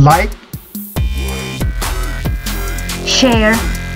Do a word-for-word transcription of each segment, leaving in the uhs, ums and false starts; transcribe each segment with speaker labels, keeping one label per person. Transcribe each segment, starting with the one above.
Speaker 1: like,
Speaker 2: share,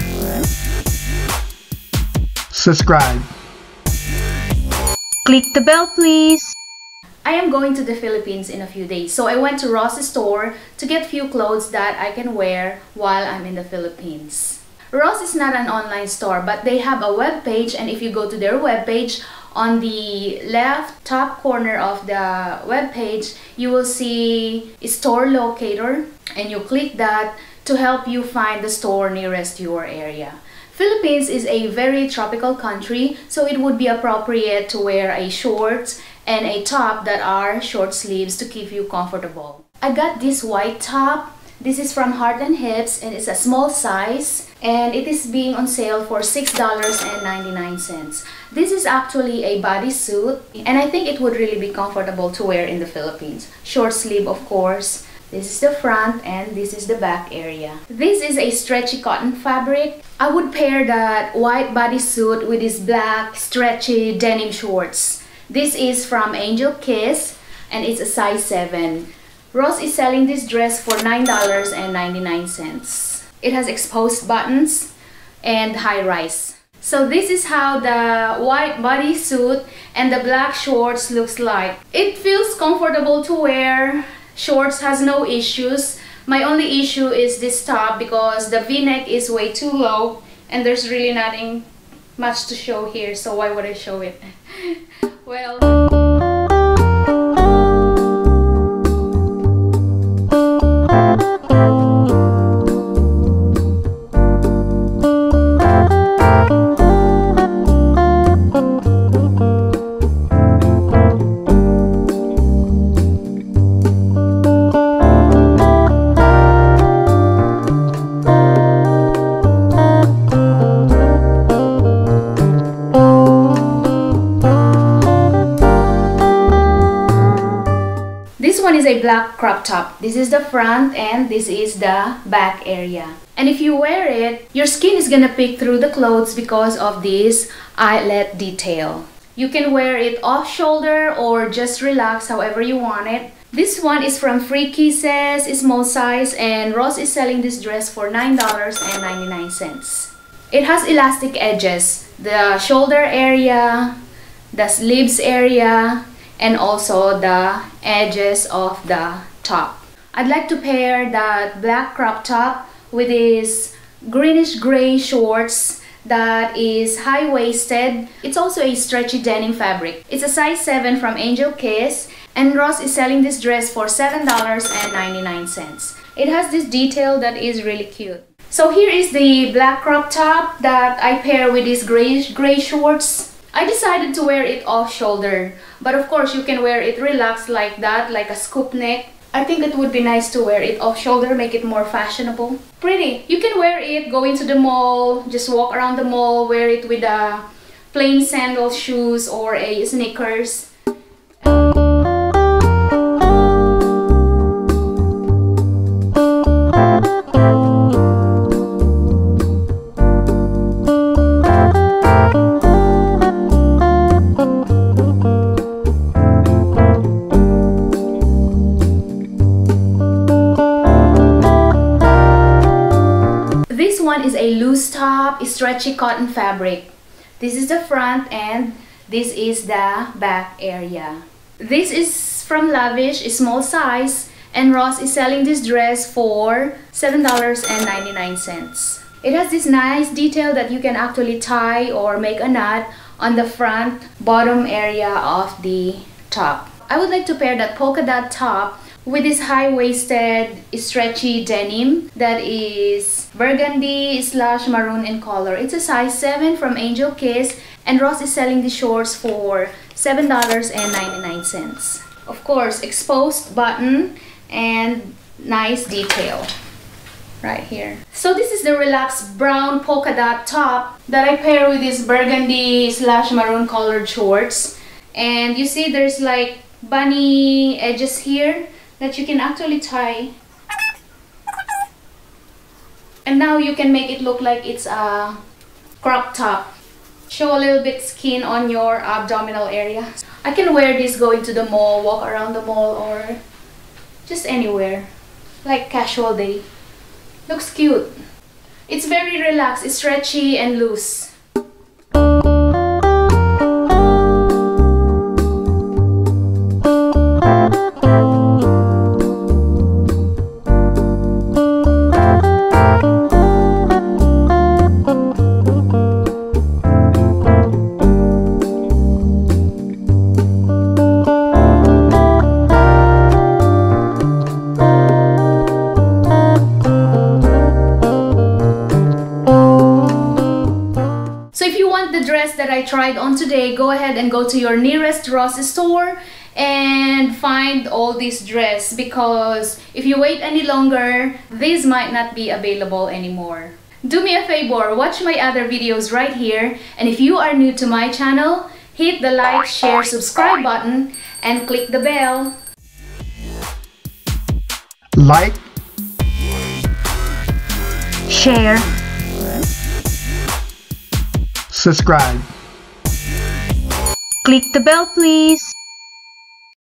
Speaker 1: subscribe.
Speaker 2: Click the bell please.
Speaker 3: I am going to the Philippines in a few days, so I went to Ross's store to get few clothes that I can wear while I'm in the Philippines. Ross is not an online store, but they have a web page, and if you go to their web page, on the left top corner of the web page, you will see a store locator, and you click that to help you find the store nearest your area. Philippines is a very tropical country, so it would be appropriate to wear a shorts and a top that are short sleeves to keep you comfortable. I got this white top. This is from Heart and Hips, and it's a small size, and it is being on sale for six dollars and ninety-nine cents. This is actually a bodysuit, and I think it would really be comfortable to wear in the Philippines. Short sleeve, of course. This is the front and this is the back area. This is a stretchy cotton fabric. I would pair that white bodysuit with this black stretchy denim shorts. This is from Angel Kiss, and it's a size seven. Ross is selling this dress for nine dollars and ninety-nine cents. It has exposed buttons and high rise. So this is how the white bodysuit and the black shorts looks like. It feels comfortable to wear. Shorts has no issues. My only issue is this top because the V-neck is way too low and there's really nothing much to show here, so why would I show it? Well... is a black crop top. This is the front and this is the back area. And if you wear it, your skin is gonna peek through the clothes because of this eyelet detail. You can wear it off shoulder or just relax however you want it. This one is from Free Kisses, small size, and Ross is selling this dress for nine dollars and ninety-nine cents. It has elastic edges, the shoulder area, the sleeves area, and also the edges of the top. I'd like to pair that black crop top with this greenish gray shorts that is high-waisted. It's also a stretchy denim fabric. It's a size seven from Angel Kiss, and Ross is selling this dress for seven dollars and ninety-nine cents. It has this detail that is really cute. So here is the black crop top that I pair with these grayish gray shorts. I decided to wear it off shoulder, but of course you can wear it relaxed like that, like a scoop neck. I think it would be nice to wear it off shoulder, make it more fashionable. Pretty. You can wear it going to the mall, just walk around the mall, wear it with a plain sandal shoes or a sneakers. One is a loose top, stretchy cotton fabric. This is the front and this is the back area. This is from Lavish, a small size, and Ross is selling this dress for seven dollars and ninety-nine cents. It has this nice detail that you can actually tie or make a knot on the front bottom area of the top. I would like to pair that polka dot top with this high-waisted stretchy denim that is burgundy slash maroon in color. It's a size seven from Angel Kiss, and Ross is selling the shorts for seven dollars and ninety-nine cents. Of course, exposed button and nice detail right here. So this is the relaxed brown polka dot top that I pair with this burgundy slash maroon colored shorts. And you see there's like bunny edges here that you can actually tie, and now you can make it look like it's a crop top. Show a little bit skin on your abdominal area. I can wear this going to the mall, walk around the mall, or just anywhere. like casual day. Looks cute. It's very relaxed, it's stretchy and loose. So if you want the dress that I tried on today, go ahead and go to your nearest Ross store and find all this dress, because if you wait any longer, these might not be available anymore. Do me a favor, watch my other videos right here, and if you are new to my channel, hit the like, share, subscribe button and click the bell.
Speaker 1: Like,
Speaker 2: share,
Speaker 1: subscribe.
Speaker 2: click the bell please.